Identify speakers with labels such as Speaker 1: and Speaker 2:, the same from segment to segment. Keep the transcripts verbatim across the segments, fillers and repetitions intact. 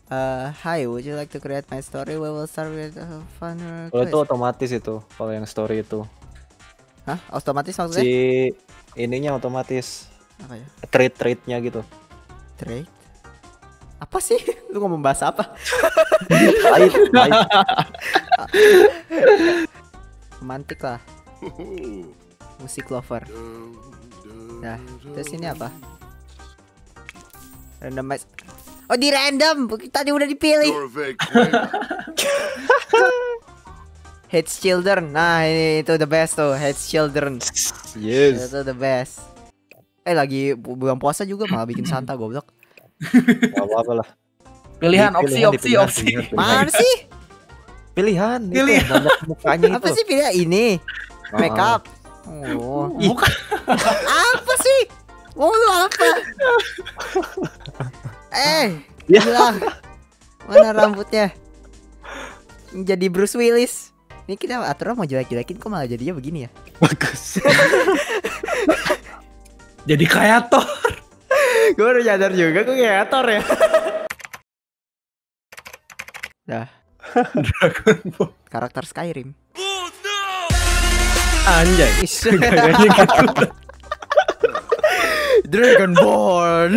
Speaker 1: Uh, hi, would you like to create my story? We will start with a fun
Speaker 2: Kalau
Speaker 1: quest.
Speaker 2: itu otomatis itu, kalau yang story itu.
Speaker 1: Hah? Otomatis maksudnya?
Speaker 2: Si ininya otomatis.
Speaker 1: Apa ya?
Speaker 2: Trade-trade-nya gitu.
Speaker 1: Trade? Apa sih? Lu ngomong bahasa apa?
Speaker 2: Lain, lain.
Speaker 1: Romantik lah. Musik lover. Nah, terus ini apa? Randomize. Oh, di random. Tadi udah dipilih. Hates Children. Nah, ini itu the best tuh. Hates Children.
Speaker 2: Yes.
Speaker 1: Itu the best. Eh, lagi bu- bulan puasa juga malah bikin Santa goblok.
Speaker 2: Gak apa-apa lah.
Speaker 3: Pilihan,
Speaker 2: Di-
Speaker 3: opsi,
Speaker 2: pilihan,
Speaker 3: opsi,
Speaker 2: pilihan,
Speaker 3: opsi.
Speaker 2: pilihan, pilihan.
Speaker 1: Mana sih?
Speaker 2: Pilihan,
Speaker 3: Pilihan.
Speaker 2: itu banyak mukanya itu.
Speaker 1: Apa sih pilih ini?
Speaker 2: Ah.
Speaker 1: Make up. Oh.
Speaker 3: Bukan.
Speaker 1: Apa sih? Mau lu apa? Eh,
Speaker 2: Ya.
Speaker 1: bilang. Mana rambutnya? Jadi Bruce Willis. Ini kita aturan mau jelek-jelekin kok malah jadinya begini ya?
Speaker 2: Bagus.
Speaker 3: Jadi kayak Thor.
Speaker 1: Gue baru nyadar juga gue kayak Thor ya. Dah.
Speaker 3: Dragon Ball.
Speaker 1: Karakter Skyrim.
Speaker 3: Anjay.
Speaker 1: Is- Dragonborn.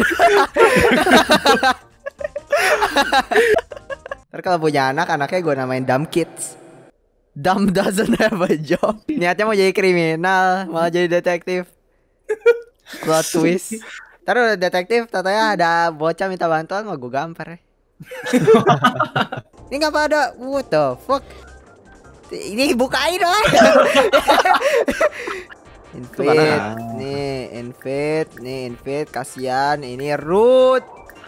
Speaker 1: Ntar kalau punya anak, anaknya gue namain Dumb Kids. Dumb doesn't have a job. Niatnya mau jadi kriminal, malah jadi detektif. Plot twist. Ntar udah detektif, katanya ada bocah minta bantuan, mau gue gampar ya. Ini ngapa ada? What the fuck? Ini bukain dong. Invite,
Speaker 2: Kemana?
Speaker 1: nih invite, nih invite, kasihan, ini root.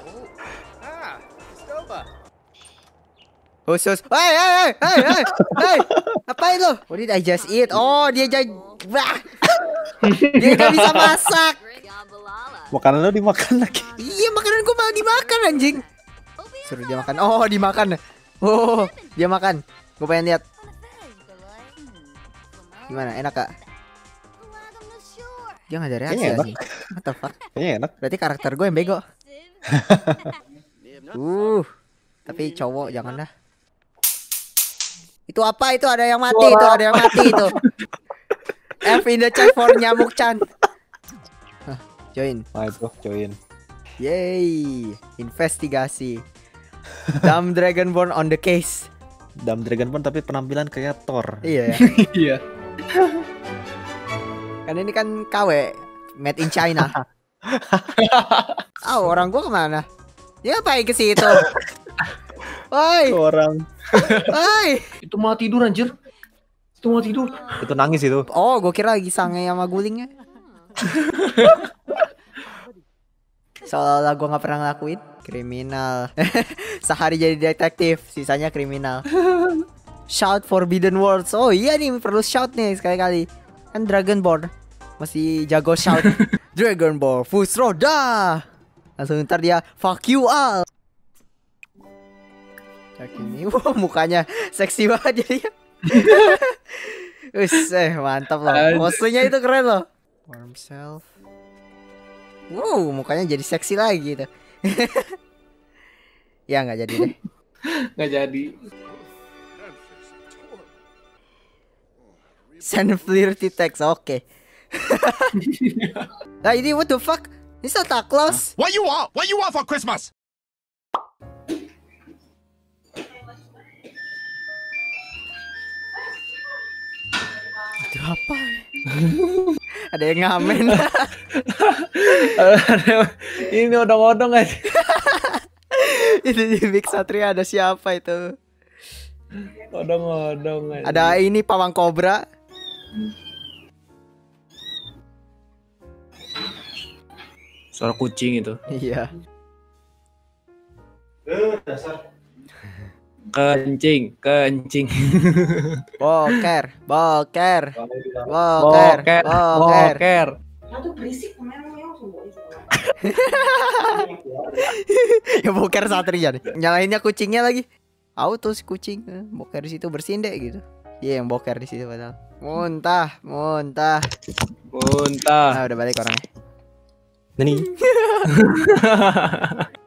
Speaker 1: Khusus, hey hey hey hey hey hey, apain lo? What did I just eat? Oh dia jadi, wah, dia gak bisa masak.
Speaker 2: Makanan lo dimakan lagi.
Speaker 1: Iya makanan gua malah dimakan anjing. Suruh dia makan, oh dimakan. Oh dia makan, gua pengen lihat. Gimana, enak gak? Dia gak ada reaksi
Speaker 2: Kayaknya enak.
Speaker 1: sih. What the fuck?
Speaker 2: Kayaknya enak.
Speaker 1: Berarti karakter gue yang bego. uh, tapi cowok jangan dah. Itu apa? Itu ada yang mati, itu ada yang mati itu. F in the chat for nyamuk Chan. Hah, join.
Speaker 2: Nah itu, join.
Speaker 1: Yay, investigasi. Dumb Dragonborn on the case.
Speaker 2: Dumb Dragonborn tapi penampilan kayak Thor.
Speaker 1: Iya. Ya.
Speaker 3: Iya.
Speaker 1: Kan ini kan K W, made in China. Ah, orang gua kemana? Dia ngapain ke situ? Woi,
Speaker 2: Orang
Speaker 1: woi.
Speaker 3: Itu malah tidur anjir. Itu malah tidur.
Speaker 2: itu nangis itu.
Speaker 1: Oh, gua kira lagi sange sama gulingnya. Seolah-olah gua nggak pernah ngelakuin. Kriminal. Sehari jadi detektif, sisanya kriminal. Shout forbidden words. Oh iya nih perlu shout nih sekali-kali. Kan Dragonborn masih jago shout. Dragonborn Fus Roda. Langsung ntar dia fuck you all. Cak ini, wow, mukanya seksi banget jadi. Wis, eh mantap loh. Posenya itu keren loh. Warm self. Wow, mukanya jadi seksi lagi tuh. Ya nggak jadi deh.
Speaker 3: Nggak jadi.
Speaker 1: Send flirty text, oke. Nah ini what the fuck? Ini Santa Claus.
Speaker 4: What you want? What you want for Christmas?
Speaker 1: Itu apa? Ada yang ngamen.
Speaker 3: Ini odong-odong aja.
Speaker 1: Itu di Big Satria ada siapa itu?
Speaker 3: Odong-odong aja.
Speaker 1: Ada ini pawang kobra.
Speaker 3: Suara kucing itu.
Speaker 1: Iya.
Speaker 3: Kencing, kencing.
Speaker 1: Boker, boker, boker,
Speaker 3: Boker,
Speaker 1: boker.
Speaker 3: boker.
Speaker 1: Ya boker Satria nih. Nyalainnya kucingnya lagi. Auto si kucing. Eh, Boker di situ bersin deh gitu. Iya yang boker di situ padahal. Muntah, muntah.
Speaker 3: Muntah.
Speaker 1: Ah udah balik orangnya.
Speaker 2: Ini